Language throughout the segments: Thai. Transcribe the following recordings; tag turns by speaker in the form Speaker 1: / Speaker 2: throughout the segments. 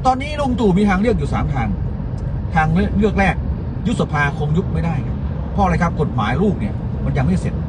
Speaker 1: ตอนนี้ลุงตู่มีทางเลือกอยู่3 ทางเลือกแรกยุบสภาคงยุบไม่ได้ครับเพราะอะไรครับกฎหมายลูกเนี่ยมันยังไม่เสร็จ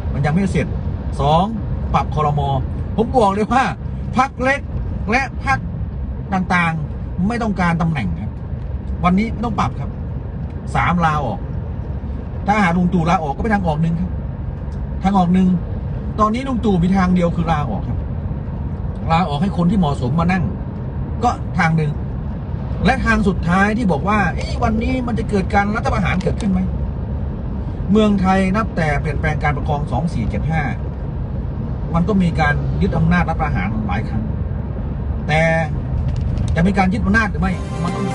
Speaker 1: 2 ปรับครม.ผมบอกเลยว่าพรรคเล็กและพรรคต่างๆไม่ต้องการตำแหน่งครับวันนี้ไม่ต้องปรับครับ3 ลาออกถ้าหาลุงตู่ลาออกก็เป็นทางออกหนึ่งครับทางออกหนึ่งตอนนี้ลุงตู่มีทางเดียวคือลาออกครับลาออกให้คนที่เหมาะสมมานั่งก็ทางหนึ่งและทางสุดท้ายที่บอกว่าวันนี้มันจะเกิดการรัฐประหารเกิดขึ้นไหมเมืองไทยนับแต่เปลี่ยนแปลงการปกครอง2475มันก็มีการยึดอำนาจรัฐประหารหลายครั้งแต่จะมีการยึดอำนาจหรือไม่มันต้องมี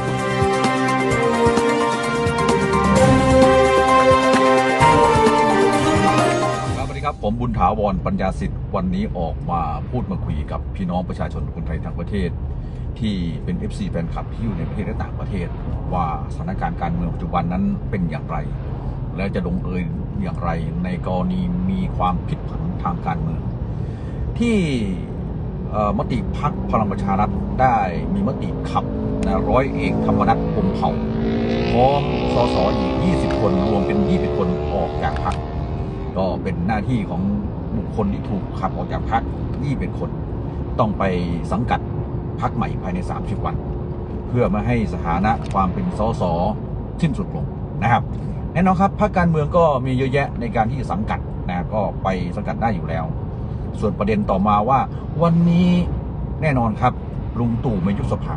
Speaker 1: ครับผมบุญถาวรปัญญาสิทธิ์วันนี้ออกมาพูดมาคุยกับพี่น้องประชาชนคนไทยทั้งประเทศที่เป็น FC แฟนคลับที่อยู่ในประเทศและต่างประเทศว่าสถานการณ์การเมืองปัจจุบันนั้นเป็นอย่างไรและจะลงเอยอย่างไรในกรณีมีความผิดผันทางการเมืองที่มติพรรคพลังประชารัฐได้มีมติขับร้อยเอกธรรมนัส พรหมเผ่าพร้อมสสอีก20 คนรวมเป็น20 คนออกจากพรรคก็เป็นหน้าที่ของบุคคลที่ถูกขับออกจากพรรค21 คนต้องไปสังกัดพรรคใหม่ภายใน30 วันเพื่อไม่ให้สถานะความเป็นสสสิ้นสุดลงนะครับแน่นอนครับพรรคการเมืองก็มีเยอะแยะในการที่จะสังกัดนะก็ไปสังกัดได้อยู่แล้วส่วนประเด็นต่อมาว่าวันนี้แน่นอนครับลุงตู่ไม่ยุบสภา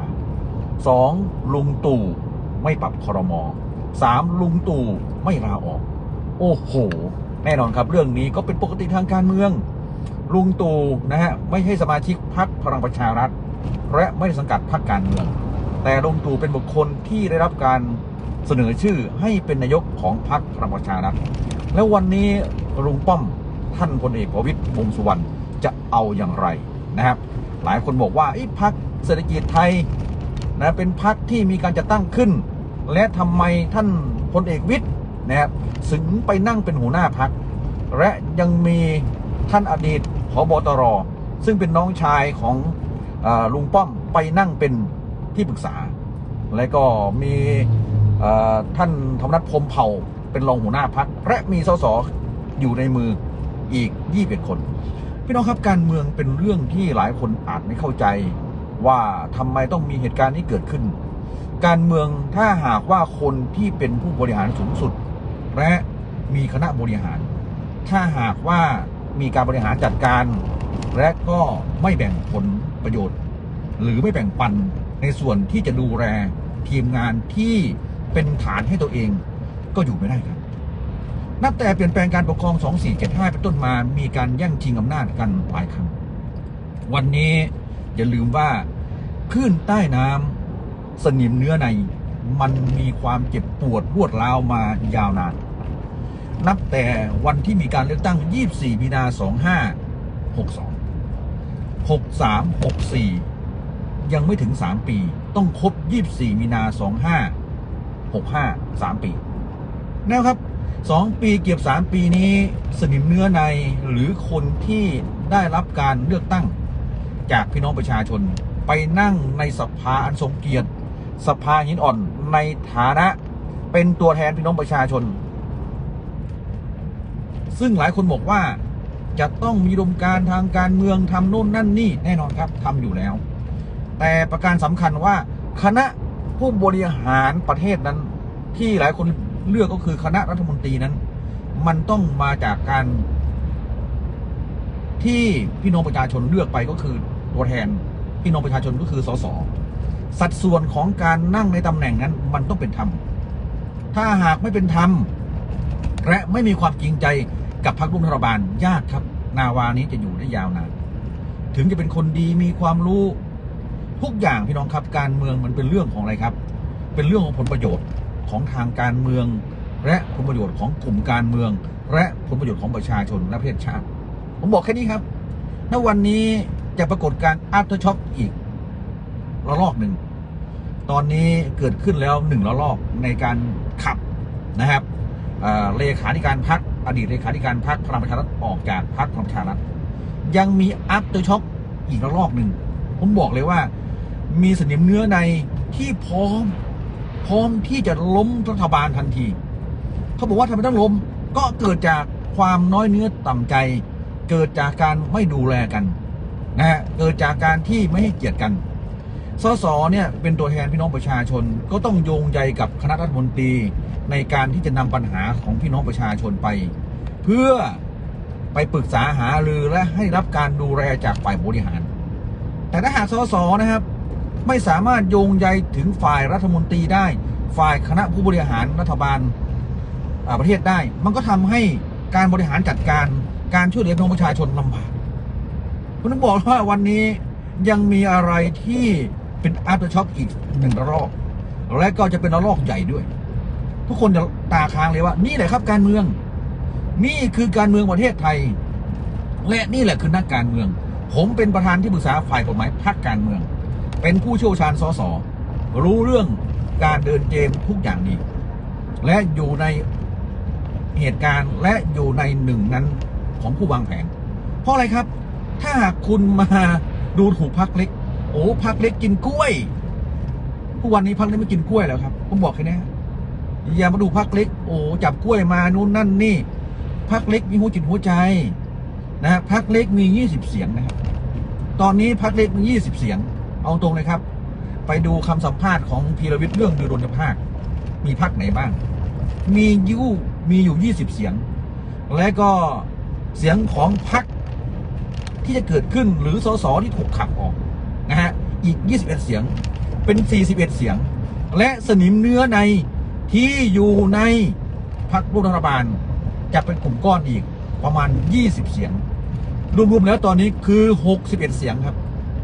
Speaker 1: 2ลุงตู่ไม่ปรับครม3ลุงตู่ไม่ลาออกโอ้โหแน่นอนครับเรื่องนี้ก็เป็นปกติทางการเมืองลุงตู่นะฮะไม่ใช่สมาชิกพรรคพลังประชารัฐและไม่ได้สังกัดพรรคการเมืองแต่ลุงตู่เป็นบุคคลที่ได้รับการเสนอชื่อให้เป็นนายกของพรรคพลังประชารัฐแล้ววันนี้ลุงป้อมท่านพลเอกประวิตร วงษ์สุวรรณจะเอาอย่างไรนะครับหลายคนบอกว่าพรรคเศรษฐกิจไทยนะเป็นพรรคที่มีการจัดตั้งขึ้นและทำไมท่านพลเอกวิทย์นะครับถึงไปนั่งเป็นหัวหน้าพรรคและยังมีท่านอดีตผบ.ตร.ซึ่งเป็นน้องชายของลุงป้อมไปนั่งเป็นที่ปรึกษาและก็มีท่านธรรมนัส พรหมเผ่าเป็นรองหัวหน้าพรรคและมีสสอยู่ในมืออีก21 คนพี่น้องครับการเมืองเป็นเรื่องที่หลายคนอาจไม่เข้าใจว่าทำไมต้องมีเหตุการณ์นี้เกิดขึ้นการเมืองถ้าหากว่าคนที่เป็นผู้บริหารสูงสุดและมีคณะบริหารถ้าหากว่ามีการบริหารจัดการและก็ไม่แบ่งผลประโยชน์หรือไม่แบ่งปันในส่วนที่จะดูแลทีมงานที่เป็นฐานให้ตัวเองก็อยู่ไม่ได้ครับนับแต่เปลี่ยนแปลงการปกครอง2475เป็นต้นมามีการแย่งชิงอำนาจกันหลายครั้งวันนี้อย่าลืมว่าคลื่นใต้น้ำสนิมเนื้อในมันมีความเจ็บปวดรวดร้าวมายาวนานนับแต่วันที่มีการเลือกตั้ง24 มีนา 2562 63 64ยังไม่ถึง3 ปีต้องครบ24 มีนา 2565 3 ปีนะครับ2 ปีเกือบ3 ปีนี้สนิมเนื้อในหรือคนที่ได้รับการเลือกตั้งจากพี่น้องประชาชนไปนั่งในสภาอันทรงเกียรติสภาหินอ่อนในฐานะเป็นตัวแทนพี่น้องประชาชนซึ่งหลายคนบอกว่าจะต้องมีอุดมการณ์ทางการเมืองทำโน่นนั่นนี่แน่นอนครับทำอยู่แล้วแต่ประการสำคัญว่าคณะผู้บริหารประเทศนั้นที่หลายคนเลือกก็คือคณะรัฐมนตรีนั้นมันต้องมาจากการที่พี่น้องประชาชนเลือกไปก็คือตัวแทนพี่น้องประชาชนก็คือสสสัดส่วนของการนั่งในตำแหน่งนั้นมันต้องเป็นธรรมถ้าหากไม่เป็นธรรมและไม่มีความจริงใจกับพรรคร่วมรัฐบาลยากครับนาวานี้จะอยู่ได้ยาวนานถึงจะเป็นคนดีมีความรู้ทุกอย่างพี่น้องครับการเมืองมันเป็นเรื่องของอะไรครับเป็นเรื่องของผลประโยชน์ของทางการเมืองและผลประโยชน์ของกลุ่มการเมืองและผลประโยชน์ของประชาชนและประเทศชาติผมบอกแค่นี้ครับณวันนี้จะปรากฏการอัพเตอร์ช็อคอีกระลอกหนึ่งตอนนี้เกิดขึ้นแล้ว1 ระลอกในการขับนะครับเลขาธิการพรรคอดีตเลขาธิการพรรคพลังประชารัฐออกจากพรรคพลังประชารัฐยังมีอัพเตอร์ช็อคอีกระลอกหนึ่งผมบอกเลยว่ามีสนิมเนื้อในที่พร้อมที่จะล้มรัฐบาลทันทีเขาบอกว่าทำไมต้องล้มก็เกิดจากความน้อยเนื้อต่ำใจเกิดจากการไม่ดูแลกันนะฮะเกิดจากการที่ไม่ให้เกียรติกันสสเนี่ยเป็นตัวแทนพี่น้องประชาชนก็ต้องโยงใยกับคณะรัฐมนตรีในการที่จะนำปัญหาของพี่น้องประชาชนไปเพื่อไปปรึกษาหารือและให้รับการดูแลจากฝ่ายบริหารแต่ถ้าหากสสนะครับไม่สามารถโยงใยถึงฝ่ายรัฐมนตรีได้ฝ่ายคณะผู้บริหารรัฐบาลประเทศได้มันก็ทำให้การบริหารจัดการการช่วยเหลือพี่น้องประชาชนลำบากผมต้องบอกว่าวันนี้ยังมีอะไรที่เป็นafter shockอีกหนึ่งระลอกและก็จะเป็นระลอกใหญ่ด้วยทุกคนจะตาค้างเลยว่านี่แหละครับการเมืองนี่คือการเมืองประเทศไทยและนี่แหละคือนักการเมืองผมเป็นประธานที่ปรึกษาฝ่ายกฎหมายพรรคการเมืองเป็นผู้เชี่ยวชาญสสรู้เรื่องการเดินเกมทุกอย่างนี้และอยู่ในเหตุการณ์และอยู่ในหนึ่งนั้นของผู้วางแผนเพราะอะไรครับถ้าหากคุณมาดูถูกพรรคเล็กโอ้พรรคเล็กกินกล้วยผู้วันนี้พรรคเล็กไม่กินกล้วยแล้วครับผมบอกแค่นี้อย่ามาดูพรรคเล็กโอ้จับกล้วยมานู่นนั่นนี่พรรคเล็กมีหัวจิตหัวใจนะพรรคเล็กมี20 เสียงนะครับตอนนี้พรรคเล็กมี20 เสียงเอาตรงเลยครับไปดูคำสัมภาษณ์ของพีรวิทย์เรื่องดุลยภาคมีพรรคไหนบ้างมีอยู่20 เสียงและก็เสียงของพรรคที่จะเกิดขึ้นหรือสสที่ถูกขับออกนะฮะอีก21 เสียงเป็น41 เสียงและสนิมเนื้อในที่อยู่ในพรรคร่วมรัฐบาลจะเป็นกลุ่มก้อนอีกประมาณ20 เสียงรวมๆแล้วตอนนี้คือ61 เสียงครับ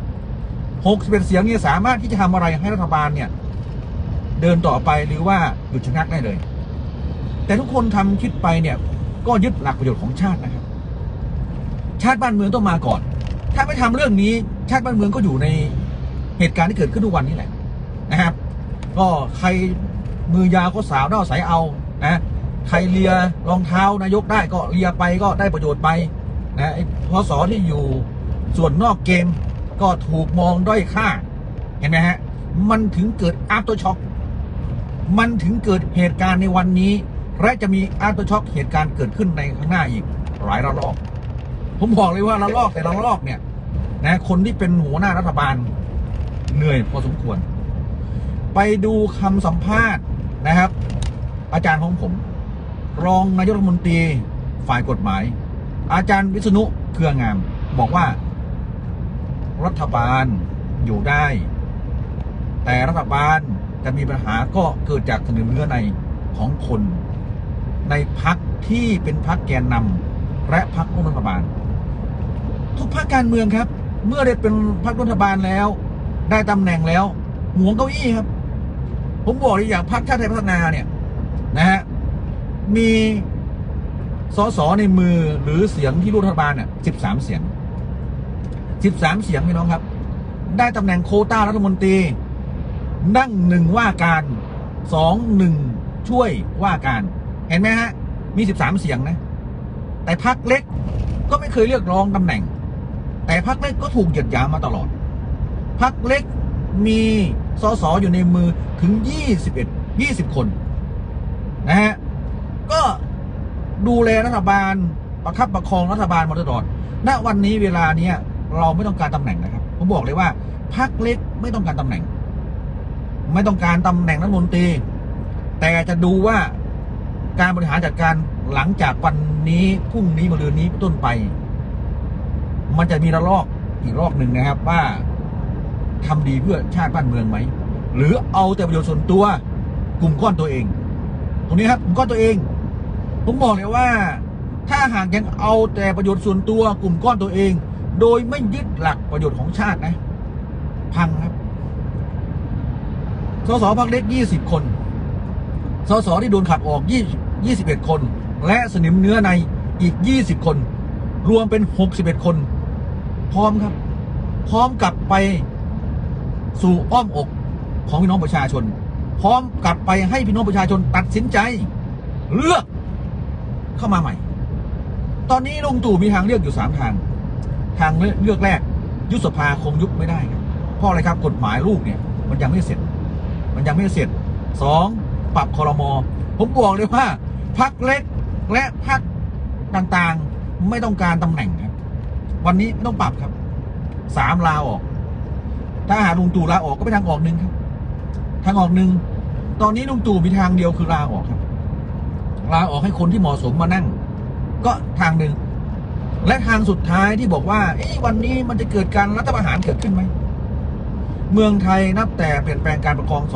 Speaker 1: 61 เสียงเนี่ยสามารถที่จะทำอะไรให้รัฐบาลเนี่ยเดินต่อไปหรือว่าหยุดชะงักได้เลยแต่ทุกคนทำคิดไปเนี่ยก็ยึดหลักประโยชน์ของชาตินะครับชาติบ้านเมืองต้องมาก่อนถ้าไม่ทำเรื่องนี้ชาติบ้านเมืองก็อยู่ในเหตุการณ์ที่เกิดขึ้นทุกวันนี้แหละนะครับก็ใครมือยาวก็สาวเน่าใสเอานะใครเลียรองเท้านายกได้ก็เลียไปก็ได้ประโยชน์ไปนะไอ้พสที่อยู่ส่วนนอกเกมก็ถูกมองด้อยค่าเห็นไหมฮะมันถึงเกิดafter shockมันถึงเกิดเหตุการณ์ในวันนี้และจะมีafter shockเหตุการณ์เกิดขึ้นในข้างหน้าอีกหลายระลอกผมบอกเลยว่าระลอกแต่ละระลอกเนี่ยนะคนที่เป็นหัวหน้ารัฐบาลเหนื่อยพอสมควรไปดูคำสัมภาษณ์นะครับอาจารย์ของผมรองนายกรัฐมนตรีฝ่ายกฎหมายอาจารย์วิษณุเครืองามบอกว่ารัฐบาลอยู่ได้แต่รัฐบาลจะมีปัญหาก็เกิดจากสนิมเนื้อในของคนในพรรคที่เป็นพรรคแกนนำและพรรคร่วมรัฐบาลทุกพรรคการเมืองครับเมื่อได้เป็นพรรครัฐบาลแล้วได้ตำแหน่งแล้วหวงเก้าอี้ครับผมบอกเลยอย่างพรรคชาติไทยพัฒนาเนี่ยนะฮะมีสสในมือหรือเสียงที่ร่วมรัฐบาลเนี่ย13 เสียง13 เสียงพี่น้องครับได้ตำแหน่งโควต้ารัฐมนตรีนั่ง1ว่าการ1ช่วยว่าการเห็นไหมฮะมี13 เสียงนะแต่พรรคเล็กก็ไม่เคยเรียกร้องตำแหน่งแต่พรรคเล็กก็ถูกเหยียดหยามมาตลอดพรรคเล็กมีสสอยู่ในมือถึง20 คนนะฮะก็ดูแลรัฐบาลประคับประคองรัฐบาลมาตลอดณวันนี้เวลาเนี้ยเราไม่ต้องการตำแหน่งนะครับผมบอกเลยว่าพรรคเล็กไม่ต้องการตำแหน่งไม่ต้องการตำแหน่งรัฐมนตรีแต่จะดูว่าการบริหารจัดการหลังจากวันนี้พรุ่งนี้มะรืนนี้ต้นไปมันจะมีระลอกอีกรอบหนึ่งนะครับว่าทำดีเพื่อชาติบ้านเมืองไหมหรือเอาแต่ประโยชน์ส่วนตัวกลุ่มก้อนตัวเองตรงนี้ครับกลุ่มก้อนตัวเองผมบอกเลยว่าถ้าหากยังเอาแต่ประโยชน์ส่วนตัวกลุ่มก้อนตัวเองโดยไม่ยึดหลักประโยชน์ของชาตินะพังครับสสพรรคเล็ก20 คนสสที่โดนขับออก21 คนและสนิมเนื้อในอีก20 คนรวมเป็น61 คนพร้อมครับพร้อมกลับไปสู่อ้อมอกของพี่น้องประชาชนพร้อมกลับไปให้พี่น้องประชาชนตัดสินใจเลือกเข้ามาใหม่ตอนนี้ลุงตู่มีทางเลือกอยู่3 ทางเลือกแรกยุบสภาคงยุบไม่ได้ครับเพราะอะไรครับกฎหมายลูกเนี่ยมันยังไม่เสร็จ2ปรับครม.ผมบอกเลยว่าพรรคเล็กและพรรคต่างๆไม่ต้องการตำแหน่งครับวันนี้ไม่ต้องปรับครับ3ลาออกถ้าหาลุงตู่ลาออกก็เป็นทางออกหนึ่งครับทางออกหนึ่งตอนนี้ลุงตู่มีทางเดียวคือลาออกครับลาออกให้คนที่เหมาะสมมานั่งก็ทางหนึ่งและทางสุดท้ายที่บอกว่าวันนี้มันจะเกิดการรัฐประหารเกิดขึ้นไหมเมืองไทยนับแต่เปลี่ยนแปลงการปกครอง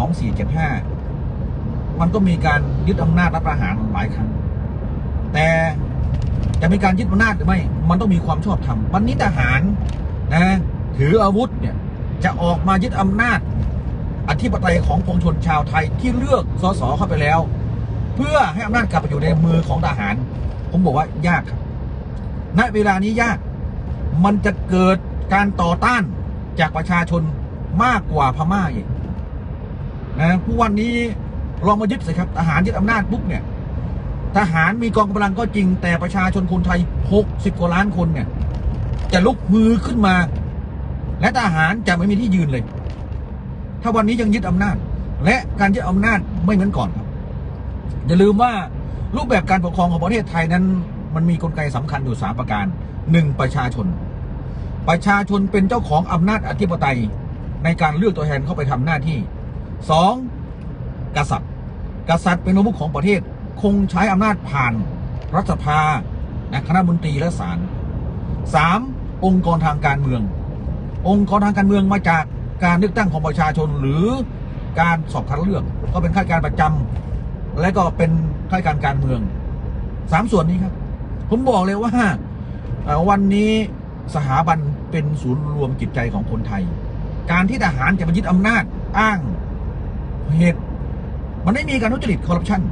Speaker 1: 2475มันก็มีการยึดอำนาจรัฐประหารหลายครั้งแต่จะมีการยึดอำนาจหรือไม่มันต้องมีความชอบธรรมวันนี้ทหารนะถืออาวุธเนี่ยจะออกมายึดอำนาจอธิปไตยของปวงชนชาวไทยที่เลือกสสเข้าไปแล้วเพื่อให้อำนาจกลับไปอยู่ในมือของทหารผมบอกว่ายากครับณเวลานี้ยากมันจะเกิดการต่อต้านจากประชาชนมากกว่าพม่าอีกนะผู้วันนี้ลองมายึดสิครับทหารยึดอำนาจปุ๊บเนี่ยทหารมีกองกำลังก็จริงแต่ประชาชนคนไทย60 กว่าล้านคนเนี่ยจะลุกฮือขึ้นมาและทหารจะไม่มีที่ยืนเลยถ้าวันนี้ยังยึดอำนาจและการยึดอำนาจไม่เหมือนก่อนครับอย่าลืมว่ารูปแบบการปกครองของประเทศไทยนั้นมันมีกลไกสำคัญอยู่3ประการ1ประชาชนเป็นเจ้าของอำนาจอธิปไตยในการเลือกตัวแทนเข้าไปทำหน้าที่2กษัตริย์เป็นประมุขของประเทศคงใช้อำนาจผ่านรัฐสภาคณะมนตรีและศาล3องค์กรทางการเมืองมาจากการเลือกตั้งของประชาชนหรือการสอบคัดเลือกก็เป็นข้าราชการประจำและก็เป็นข้าราชการการเมือง3ส่วนนี้ครับผมบอกเลยว่าวันนี้สถาบันเป็นศูนย์รวมจิตใจของคนไทยการที่ทหารจะมายึดอำนาจอ้างเหตุมันไม่มีการทุจริตคอร์รัปชัน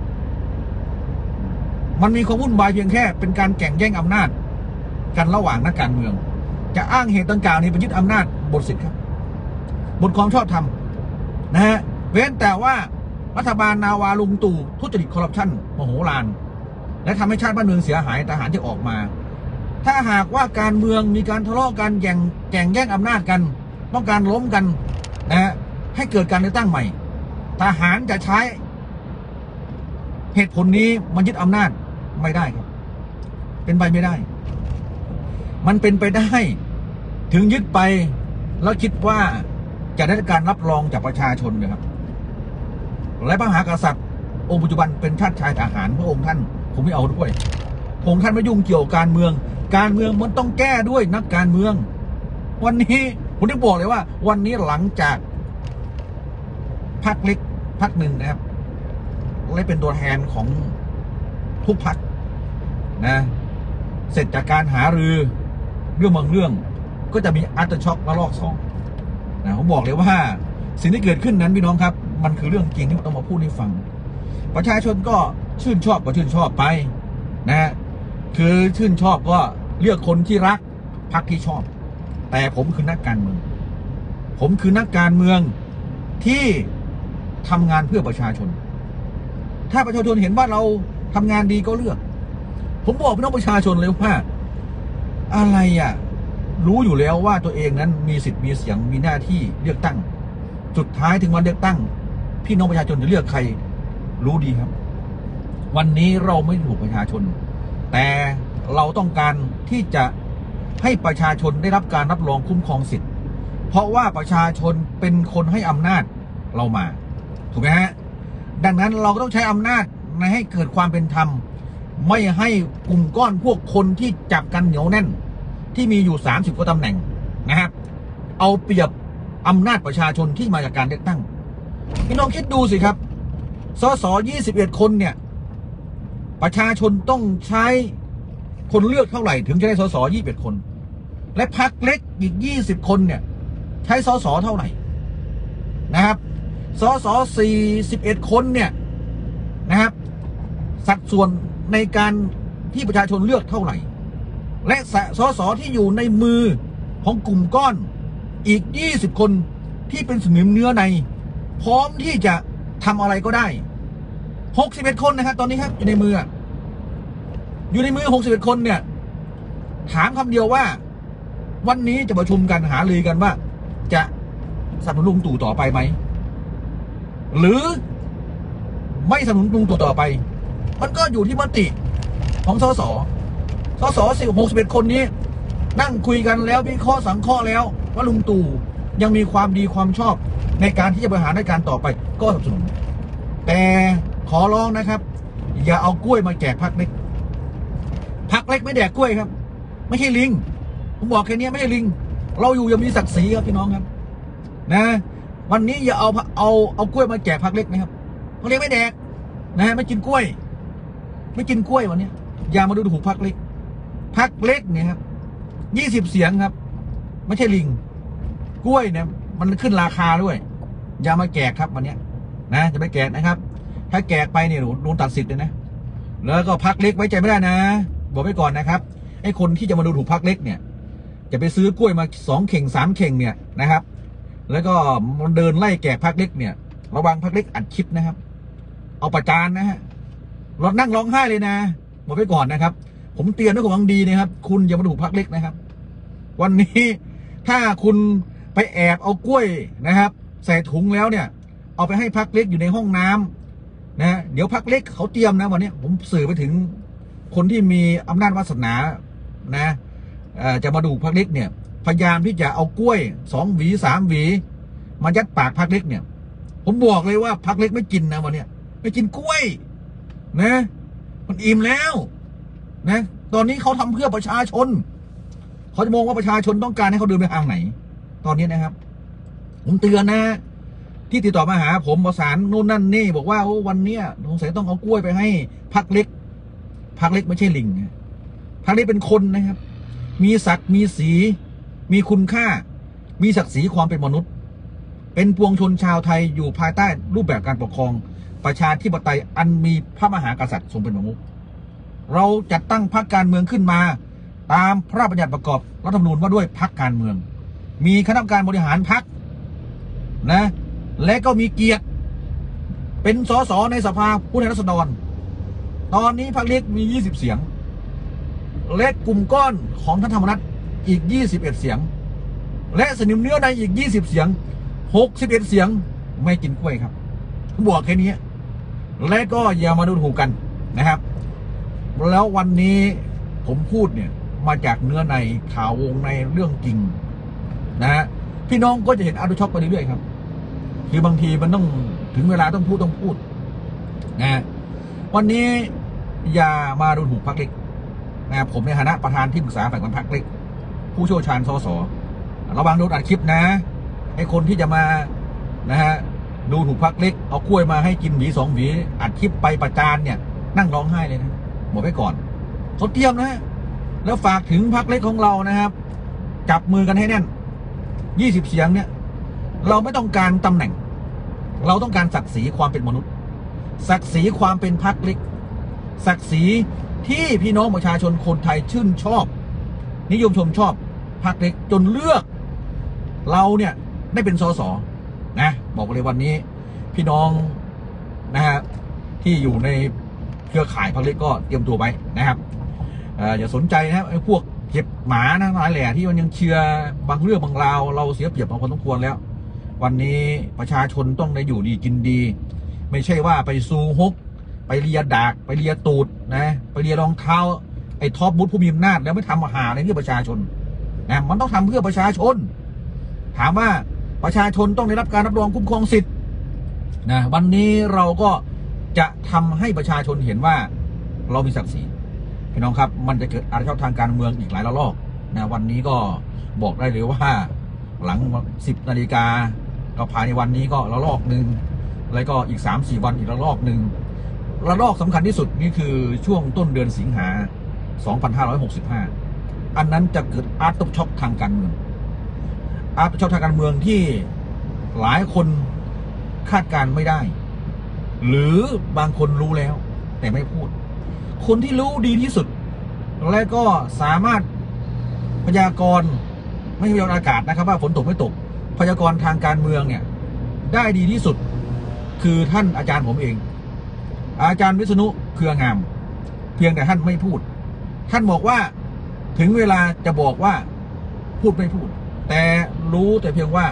Speaker 1: มันมีความวุ่นวายเพียงแค่เป็นการแข่งแย่งอำนาจกันระหว่างนักการเมืองจะอ้างเหตุต่างๆนี้ไปยึดอำนาจบทสิทธิ์ครับบทความชอบธรรมนะฮะเว้นแต่ว่ารัฐบาลนาวาลุงตู่ทุจริตคอร์รัปชันมโหฬารและทำให้ชาติบ้านเมืองเสียหายทหารที่ออกมาถ้าหากว่าการเมืองมีการทะเลาะกันแข่งแย่งอำนาจกันต้องการล้มกันนะฮะให้เกิดการเลือกตั้งใหม่ทหารจะใช้เหตุผลนี้มันยึดอำนาจไม่ได้ครับเป็นไปไม่ได้มันเป็นไปได้ถึงยึดไปแล้วคิดว่าจะได้การรับรองจากประชาชนนะครับและพระมหากษัตริย์องค์ปัจจุบันเป็นชาติชายทหารพระองค์ท่านผมไม่เอาด้วยพระองค์ท่านไม่ยุ่งเกี่ยวการเมืองมันต้องแก้ด้วยนักการเมืองวันนี้ผมได้บอกเลยว่าวันนี้หลังจากพรรคเล็กพรรคหนึ่งนะครับและเป็นตัวแทนของทุกพรรคนะเสร็จจากการหารือเรื่องบางเรื่องก็จะมีอัลเตอร์ช็อคระลอก2นะผมบอกเลยว่าสิ่งที่เกิดขึ้นนั้นพี่น้องครับมันคือเรื่องจริงที่ผมต้องมาพูดให้ฟังประชาชนก็ชื่นชอบก็ชื่นชอบไปนะคือชื่นชอบก็เลือกคนที่รักพรรคที่ชอบแต่ผมคือนักการเมืองที่ทำงานเพื่อประชาชนถ้าประชาชนเห็นว่าเราทำงานดีก็เลือกผมบอกพี่น้องประชาชนเลยว่าอะไรรู้อยู่แล้วว่าตัวเองนั้นมีสิทธิ์มีเสียงมีหน้าที่เลือกตั้งสุดท้ายถึงวันเลือกตั้งพี่น้องประชาชนจะเลือกใครรู้ดีครับวันนี้เราไม่ถูกประชาชนแต่เราต้องการที่จะให้ประชาชนได้รับการรับรองคุ้มครองสิทธิ์เพราะว่าประชาชนเป็นคนให้อำนาจเรามาถูกไหมฮะดังนั้นเราก็ต้องใช้อำนาจให้เกิดความเป็นธรรมไม่ให้กลุ่มก้อนพวกคนที่จับกันเหนียวแน่นที่มีอยู่30 กว่าตำแหน่งนะครับเอาเปรียบอำนาจประชาชนที่มาจากการเลือกตั้งพี่น้องคิดดูสิครับสส21 คนเนี่ยประชาชนต้องใช้คนเลือกเท่าไหร่ถึงจะได้สส21 คนและพรรคเล็กอีก20 คนเนี่ยใช้สสเท่าไหร่นะครับสส41 คนเนี่ยนะครับสัดส่วนในการที่ประชาชนเลือกเท่าไหร่และสสที่อยู่ในมือของกลุ่มก้อนอีก20 คนที่เป็นสนิมเนื้อในพร้อมที่จะทำอะไรก็ได้61 คนนะครับตอนนี้ครับอยู่ในมือ61 คนเนี่ยถามคำเดียวว่าวันนี้จะประชุมกันหารือกันว่าจะสนับสนุนลุงตู่ต่อไปไหมหรือไม่สนับสนุนลุงตู่ต่อไปมันก็อยู่ที่มติของสส61 คนนี้นั่งคุยกันแล้ววิเคราะห์สังเคราะห์แล้วว่าลุงตู่ยังมีความดีความชอบในการที่จะบริหารราชการต่อไปก็สนับสนุนแต่ขอร้องนะครับอย่าเอากล้วยมาแจกพรรคเล็กไม่แดกกล้วยครับไม่ใช่ลิงผมบอกแค่นี้ไม่ใช่ลิงเราอยู่ยังมีศักดิ์ศรีครับพี่น้องครับนะวันนี้อย่าเอากล้วยมาแจกพรรคเล็กนะครับพรรคเล็กไม่แดกนะไม่กินกล้วยวันนี้อย่ามาดูถูกพรรคเล็กเนี่ยครับ20 เสียงครับไม่ใช่ลิงกล้วยเนี่ยมันขึ้นราคาด้วยอย่ามาแจกครับวันนี้นะจะไม่แจกนะครับถ้าแจกไปเนี่ยโดนตัดสิทธิ์เลยนะแล้วก็พรรคเล็กไว้ใจไม่ได้นะบอกไว้ก่อนนะครับไอ้คนที่จะมาดูถูกพรรคเล็กเนี่ยจะไปซื้อกล้วยมา2 เข่ง 3 เข่งเนี่ยนะครับแล้วก็มันเดินไล่แจกพรรคเล็กเนี่ยระวังพรรคเล็กอัดคลิปนะครับเอาประจานนะฮะเรานั่งร้องไห้เลยนะบอกไว้ก่อนนะครับผมเตือนด้วยความหวังดีนะครับคุณอย่ามาดูถูกพรรคเล็กนะครับวันนี้ถ้าคุณไปแอบเอากล้วยนะครับใส่ถุงแล้วเนี่ยเอาไปให้พรรคเล็กอยู่ในห้องน้ำนะเดี๋ยวพรรคเล็กเขาเตรียมนะวันนี้ผมสื่อไปถึงคนที่มีอำนาจวาสนานะจะมาดูพรรคเล็กเนี่ยพยายามที่จะเอากล้วย2 หวี 3 หวีมายัดปากพรรคเล็กเนี่ยผมบอกเลยว่าพรรคเล็กไม่กินนะวันนี้ไม่กินกล้วยนะมันอิ่มแล้วนะตอนนี้เขาทำเพื่อประชาชนเขาจะมองว่าประชาชนต้องการให้เขาเดินไปทางไหนตอนนี้นะครับผมเตือนนะที่ติดต่อมาหาผมประสานโน่นนั่นนี่บอกว่าโอ้วันนี้สงสัยต้องเอากล้วยไปให้พรรคเล็กไม่ใช่ลิงพรรคเล็กเป็นคนนะครับมีศักดิ์มีสีมีคุณค่ามีศักดิ์ศรีความเป็นมนุษย์เป็นปวงชนชาวไทยอยู่ภายใต้รูปแบบการปกครองประชาธิปไตยอันมีพระมหากษัตริย์ทรงเป็นประมุขเราจัดตั้งพรรคการเมืองขึ้นมาตามพระราชบัญญัติประกอบรัฐธรรมนูญว่าด้วยพรรคการเมืองมีคณะกรรมการบริหารพรรคนะและก็มีเกียรติเป็นสสในสภาผู้แทนราษฎรตอนนี้พรรคเล็กมี20 เสียงและกลุ่มก้อนของท่านธรรมนัสอีก21 เสียงและสนิมเนื้อในอีก20 เสียง61 เสียงไม่กินกล้วยครับผมบอกแค่นี้และก็อย่ามาดูถูกกันนะครับแล้ววันนี้ผมพูดเนี่ยมาจากเนื้อในข่าววงในเรื่องจริงนะพี่น้องก็จะเห็นอาร์ตช็อกไปเรื่อยๆครับคือบางทีมันต้องถึงเวลาต้องพูดนะวันนี้อย่ามาดูถูกพรรคเล็กนะผมในฐานะประธานที่ปรึกษาฝ่ายการพรรคเล็กผู้เชี่ยวชาญสสระวังโดนอัดคลิปนะไอ้คนที่จะมานะฮะดูถูกพรรคเล็กเอากล้วยมาให้กินหวี 2 หวีอัดคลิปไปประจานเนี่ยนั่งร้องไห้เลยนะบอกไว้ก่อนเขาเตรียมนะแล้วฝากถึงพรรคเล็กของเรานะครับจับมือกันให้แน่น20 เสียงเนี่ยเราไม่ต้องการตำแหน่งเราต้องการศักดิ์ศรีความเป็นมนุษย์ศักดิ์ศรีความเป็นพรรคเล็กศักดิ์ศรีที่พี่น้องประชาชนคนไทยชื่นชอบนิยมชมชอบพรรคเล็กจนเลือกเราเนี่ยได้เป็นสสนะบอกเลยวันนี้พี่น้องนะฮะที่อยู่ในเครือข่ายพรรคเล็กก็เตรียมตัวไว้นะครับอย่าสนใจนะครับไอ้พวกเก็บหมานะหลายแหล่ที่มันยังเชื่อบางเรื่องบางราวเราเสียเปรียบพอสมควรแล้ววันนี้ประชาชนต้องได้อยู่ดีกินดีไม่ใช่ว่าไปซูฮกไปเลียดากไปเลียตูดนะไปเลียรองเท้าไอ้ท็อปบูธผู้มีอำนาจแล้วไม่ทำอาหารในเพื่อประชาชนนะมันต้องทำเพื่อประชาชนถามว่าประชาชนต้องได้รับการรับรองคุ้มครองสิทธิ์นะวันนี้เราก็จะทำให้ประชาชนเห็นว่าเรามีศักดิ์ศรีพี่น้องครับมันจะเกิดอาชญากรรมทางการเมืองอีกหลายระลอกนะวันนี้ก็บอกได้เลยว่าหลัง10 นาฬิกาก็ภายในวันนี้ก็ระลอกหนึ่งแล้วก็อีก 3-4 วันอีกระลอกหนึ่งระลอกสำคัญที่สุดนี่คือช่วงต้นเดือนสิงหา 2565อันนั้นจะเกิดอาร์ตช็อคทางการเมืองอาร์ตช็อคทางการเมืองที่หลายคนคาดการไม่ได้หรือบางคนรู้แล้วแต่ไม่พูดคนที่รู้ดีที่สุดและก็สามารถพยากรณ์ไม่พยากรณ์อากาศนะครับว่าฝนตกไม่ตกพยากรณ์ทางการเมืองเนี่ยได้ดีที่สุดคือท่านอาจารย์ผมเองอาจารย์วิษณุเครืองามเพียงแต่ท่านไม่พูดท่านบอกว่าถึงเวลาจะบอกว่าพูดไม่พูดแต่รู้แต่เพียงว่า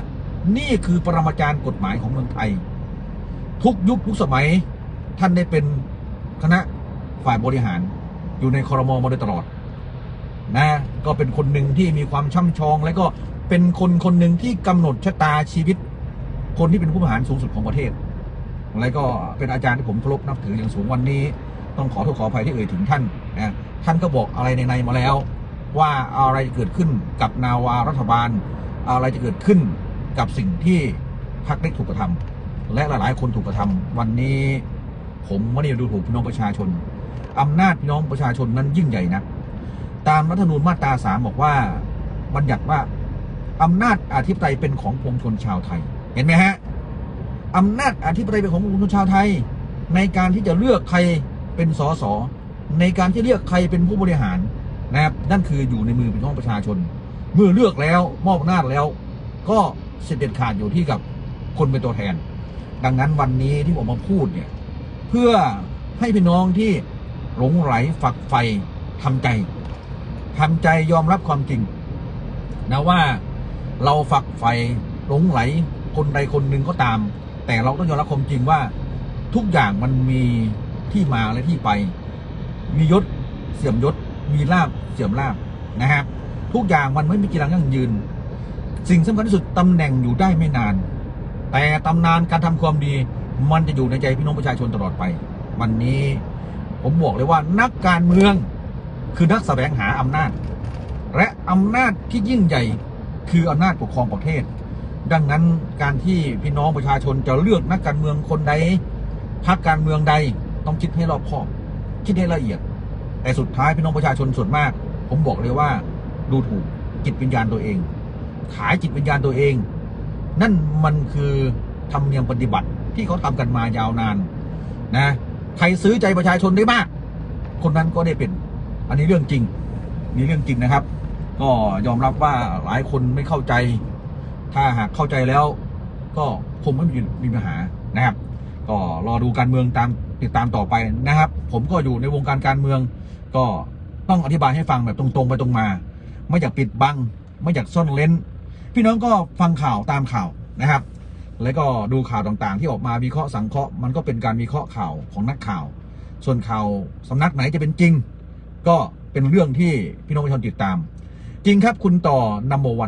Speaker 1: นี่คือปรมาจารย์กฎหมายของเมืองไทยทุกยุคทุกสมัยท่านได้เป็นคณะฝ่ายบริหารอยู่ในครม.มาโดยตลอดนะก็เป็นคนหนึ่งที่มีความช่ำชองและก็เป็นคนหนึ่งที่กำหนดชะตาชีวิตคนที่เป็นผู้บริหารสูงสุดของประเทศและก็เป็นอาจารย์ที่ผมเคารพนับถืออย่างสูงวันนี้ต้องขอโทษขออภัยที่เอ่ยถึงท่านนะท่านก็บอกอะไรในมาแล้วว่าอะไรจะเกิดขึ้นกับนาวารัฐบาลอะไรจะเกิดขึ้นกับสิ่งที่พรรคเล็กถูกกระทำและหลายๆคนถูกกระทำวันนี้ผมไม่ได้ดูถูกพี่น้องประชาชนอำนาจพี่น้องประชาชนนั้นยิ่งใหญ่นะตามรัฐธรรมนูญมาตรา 3บอกว่าบัญญัติว่าอำนาจอธิปไตยเป็นของปวงชนชาวไทยเห็นไหมฮะอำนาจอธิปไตยเป็นของปวงชนชาวไทยในการที่จะเลือกใครเป็นสสในการที่เลือกใครเป็นผู้บริหารนะครับนั่นคืออยู่ในมือพี่น้องประชาชนเมื่อเลือกแล้วมอบอำนาจแล้วก็เสร็จเด็ดขาดอยู่ที่กับคนเป็นตัวแทนดังนั้นวันนี้ที่ผมมาพูดเนี่ยเพื่อให้พี่น้องที่หลงไหลฝักใฝ่ทำใจยอมรับความจริงนะว่าเราฝักใฝ่หลงไหลคนใดคนหนึ่งก็ตามแต่เราต้องยอมรับความจริงว่าทุกอย่างมันมีที่มาและที่ไปมียศเสื่อมยศมีลาภเสื่อมลาภนะครับทุกอย่างมันไม่มีกีรังยั่งยืนสิ่งสำคัญที่สุดตำแหน่งอยู่ได้ไม่นานแต่ตำนานการทำความดีมันจะอยู่ในใจพี่น้องประชาชนตลอดไปวันนี้ผมบอกเลยว่านักการเมืองคือนักแสวงหาอำนาจและอำนาจที่ยิ่งใหญ่คืออำนาจปกครองประเทศดังนั้นการที่พี่น้องประชาชนจะเลือกนักการเมืองคนใดพรรคการเมืองใดต้องคิดให้รอบคอบคิดให้ละเอียดแต่สุดท้ายพี่น้องประชาชนส่วนมากผมบอกเลยว่าดูถูกจิตวิญญาณตัวเองขายจิตวิญญาณตัวเองนั่นมันคือธรรมเนียมปฏิบัติที่เขาทำกันมายาวนานนะใครซื้อใจประชาชนได้มากคนนั้นก็ได้เป็นอันนี้เรื่องจริงนี่เรื่องจริงนะครับก็ยอมรับว่าหลายคนไม่เข้าใจถ้าหากเข้าใจแล้วก็คงไม่มีปัญหานะครับก็รอดูการเมืองติดตามต่อไปนะครับผมก็อยู่ในวงการเมืองก็ต้องอธิบายให้ฟังแบบตรงๆไปตรงมาไม่อยากปิดบังไม่อยากซ่อนเล้นพี่น้องก็ฟังข่าวตามข่าวนะครับแล้วก็ดูข่าวต่างๆที่ออกมาวิเคราะห์สังเคราะห์มันก็เป็นการวิเคราะห์ข่าวของนักข่าวส่วนข่าวสำนักไหนจะเป็นจริงก็เป็นเรื่องที่พี่น้องประชาชนติดตามจริงครับคุณต่อนัมเบอร์วัน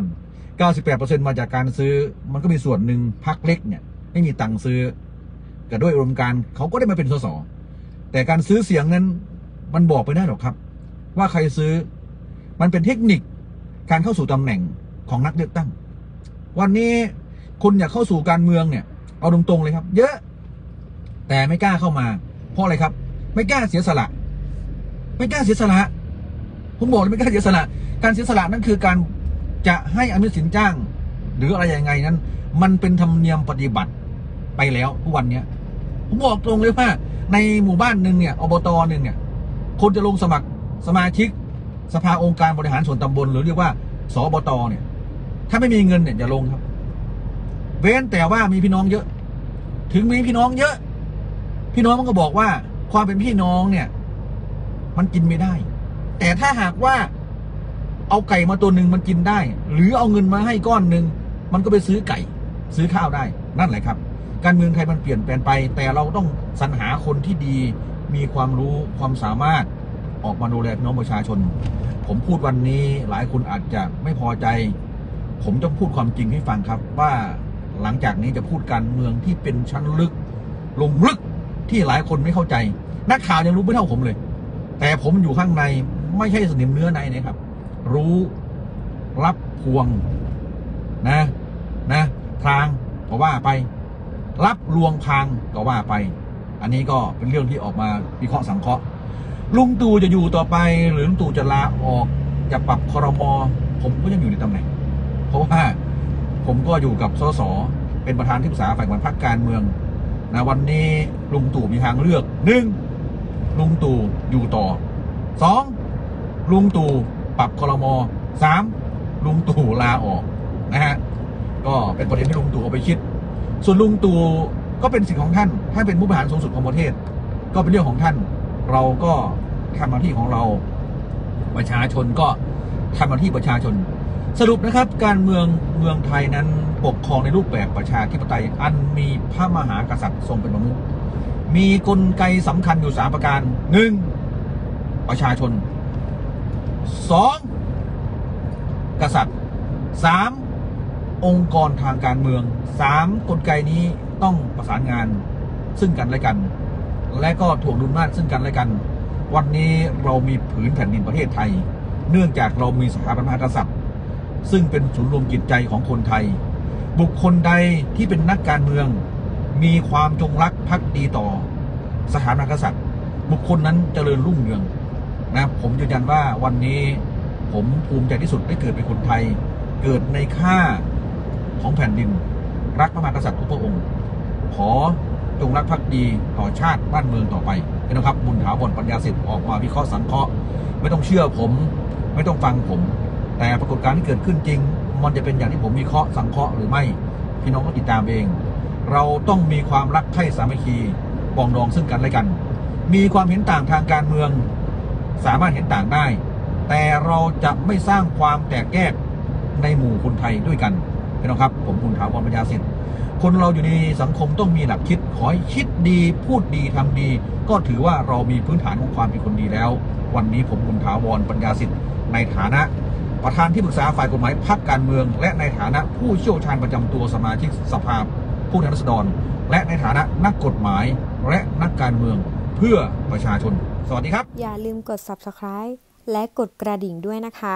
Speaker 1: 98% มาจากการซื้อมันก็มีส่วนหนึ่งพรรคเล็กเนี่ยไม่มีตังค์ซื้อแต่ด้วยอุดมการณ์เขาก็ได้มาเป็นสสแต่การซื้อเสียงนั้นมันบอกไปได้หรอกครับว่าใครซื้อมันเป็นเทคนิคการเข้าสู่ตำแหน่งของนักเลือกตั้งวันนี้คุณอยากเข้าสู่การเมืองเนี่ยเอาตรงๆเลยครับเยอะแต่ไม่กล้าเข้ามาเพราะอะไรครับไม่กล้าเสียสละผมบอกเลยไม่กล้าเสียสละการเสียสละนั่นคือการจะให้อนุสินจ้างหรืออะไรยังไงนั้นมันเป็นธรรมเนียมปฏิบัติไปแล้วทุกวันนี้ผมบอกตรงเลยว่าในหมู่บ้านหนึ่งเนี่ยอบต.หนึ่งเนี่ยคนจะลงสมัครสมาชิกสภาองค์การบริหารส่วนตำบลหรือเรียกว่าสบต.เนี่ยถ้าไม่มีเงินเนี่ยอย่าลงครับเว้นแต่ว่ามีพี่น้องเยอะถึงมีพี่น้องเยอะพี่น้องมันก็บอกว่าความเป็นพี่น้องเนี่ยมันกินไม่ได้แต่ถ้าหากว่าเอาไก่มาตัวหนึ่งมันกินได้หรือเอาเงินมาให้ก้อนหนึ่งมันก็ไปซื้อไก่ซื้อข้าวได้นั่นแหละครับการเมืองไทยมันเปลี่ยนแปลงไปแต่เราต้องสรรหาคนที่ดีมีความรู้ความสามารถออกมาดูแลพี่น้องประชาชนผมพูดวันนี้หลายคนอาจจะไม่พอใจผมต้องพูดความจริงให้ฟังครับว่าหลังจากนี้จะพูดการเมืองที่เป็นชั้นลึกลงลึกที่หลายคนไม่เข้าใจนักข่าวยังรู้ไม่เท่าผมเลยแต่ผมอยู่ข้างในไม่ใช่สนิมเนื้อในนะครับรู้รับพวงนะพรางก็ว่าไปรับลวงพรางก็ว่าไปอันนี้ก็เป็นเรื่องที่ออกมาวิเคราะห์สังเคราะห์ลุงตู่จะอยู่ต่อไปหรือลุงตู่จะลาออกจะปรับครม.ผมก็ยังอยู่ในตำแหน่งเพราะว่าผมก็อยู่กับสสเป็นประธานที่ปรึกษาฝ่ายการพรรคการเมืองนะวันนี้ลุงตู่มีทางเลือก1ลุงตู่อยู่ต่อ2ลุงตู่ปรับครม3ลุงตู่ลาออกนะฮะก็เป็นประเด็นที่ลุงตู่เอาไปคิดส่วนลุงตู่ก็เป็นสิทธิ์ของท่านเป็นผู้บริหารสูงสุดของประเทศก็เป็นเรื่องของท่านเราก็ทำหน้าที่ของเราประชาชนก็ทำหน้าที่ประชาชนสรุปนะครับการเมืองไทยนั้นปกครองในรูปแบบประชาธิปไตยอันมีพระมหากษัตริย์ทรงเป็นประมุขมีกลไกสำคัญอยู่3ประการ 1. ประชาชน 2. กษัตริย์ 3. องค์กรทางการเมือง 3. กลไกนี้ต้องประสานงานซึ่งกันและกันและก็ถ่วงดุลอำนาจซึ่งกันและกันวันนี้เรามีผืนแผ่นดินประเทศไทยเนื่องจากเรามีสถาบันมหากษัตริย์ซึ่งเป็นศูนย์รวมจิตใจของคนไทยบุคคลใดที่เป็นนักการเมืองมีความจงรักภักดีต่อสถาบันมหากษัตริย์บุคคลนั้นเจริญรุ่งเรืองนะผมยืนยันว่าวันนี้ผมภูมิใจที่สุดได้เกิดเป็นคนไทยเกิดในข้าของแผ่นดินรักพระมหากษัตริย์ทุกพระองค์ขอจงรักภักดีต่อชาติบ้านเมืองต่อไปนะครับบุญถาวรปัญญาสิทธิ์ออกมาวิเคราะห์สังเคราะห์ไม่ต้องเชื่อผมไม่ต้องฟังผมแต่ปรากฏการณ์ที่เกิดขึ้นจริงมันจะเป็นอย่างที่ผมวิเคราะห์สังเคราะห์หรือไม่พี่น้องก็ติดตามเองเราต้องมีความรักใคร่สามัคคีปองดองซึ่งกันและกันมีความเห็นต่างทางการเมืองสามารถเห็นต่างได้แต่เราจะไม่สร้างความแตกแยกในหมู่คนไทยด้วยกันพี่น้องครับผมบุญถาวรปัญญาสิทธิ์คนเราอยู่ในสังคมต้องมีหลักคิดขอให้คิดดีพูดดีทำดีก็ถือว่าเรามีพื้นฐานของความเป็นคนดีแล้ววันนี้ผมบุญถาวรปัญญาสิทธิ์ในฐานะประธานที่ปรึกษาฝ่ายกฎหมายพรรคการเมืองและในฐานะผู้เชี่ยวชาญประจำตัวสมาชิกสภาผู้แทนราษฎรและในฐานะนักกฎหมายและนักการเมืองเพื่อประชาชนสวัสดีครับ
Speaker 2: อย่าลืมกด Subscribe และกดกระดิ่งด้วยนะคะ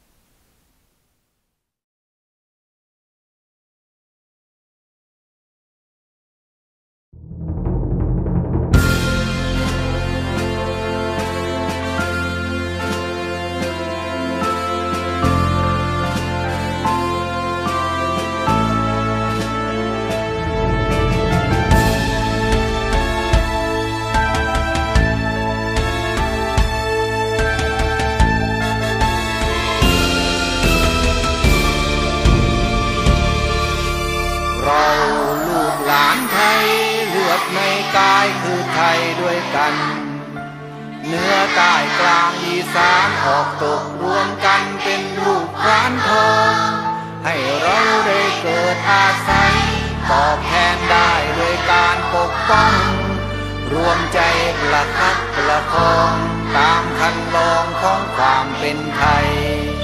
Speaker 3: ในกายคือไทยด้วยกันเหนือใต้กลางอีสานออกตกรวมกันเป็นลูกพรานทองให้เราได้เกิดอาศัยตอบแทนได้ด้วยการปกป้องรวมใจประคับประคองตามคันลองของความเป็นไทย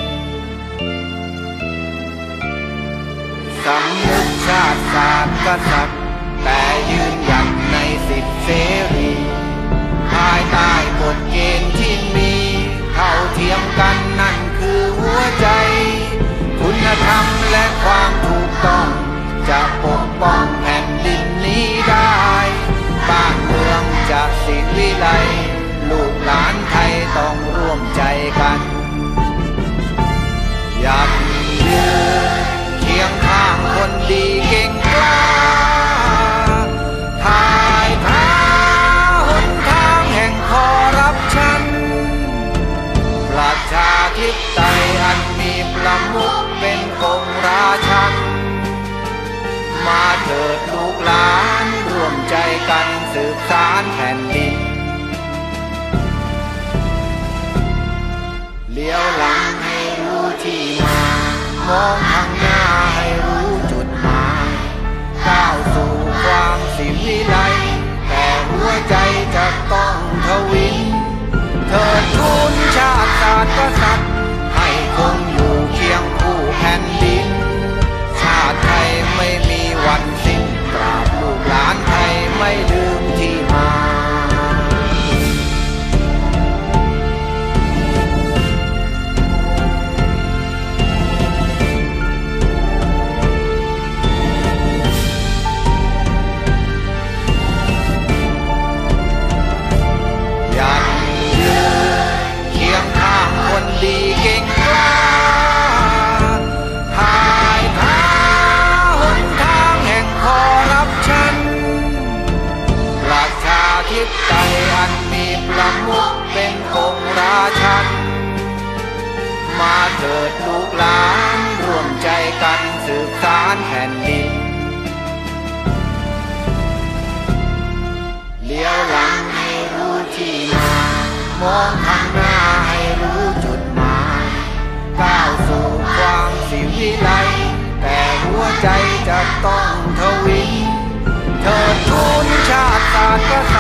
Speaker 3: สำนึกชาติศาสตร์กษัตริย์แต่ยืนหยัดในสิทธิเสรีภายใต้กฎเกณฑ์ที่มีเท่าเทียมกันนั่นคือหัวใจคุณธรรมและความถูกต้องจะปกป้องแผ่นดินนี้ได้บ้านเมืองจะสิวิไลลูกหลานไทยต้องร่วมใจกันหยัดยืนเคียงข้างคนดีเก่งกล้าทายทาหนทางแห่งคอร์รัปชันประชาธิปไตยอันมีประมุขเป็นองค์ราชันมาเถิดลูกหลานร่วมใจกันสืบสานแผ่นดินเลี้ยวหลังให้รู้ที่มามองข้างหน้าให้รู้จุดหมายก้าวสู่ความสิวิไลแต่หัวใจจะต้องทวินเถิดทูลชาติศาสตร์กษัตริย์ให้คงอยู่เคียงคู่แผ่นดินชาติไทยไม่มีวันสิ้นตราบลูกหลานไทยไม่ลืมที่มาดีเก่งกล้าทายทาหนทางแห่งคอร์รัปชันประชาธิปไตยอันมีประมุขเป็นองค์ราชันมาเถิดลูกหลานร่วมใจกันสืบสานแผ่นดินเลี้ยวหลังให้รู้ที่มามองข้างหน้าให้รู้จุดก้าวสู่ความวิไลแต่หัวใจจะต้องทวินเถิดทูนชาติศาสตร์กษัตริย์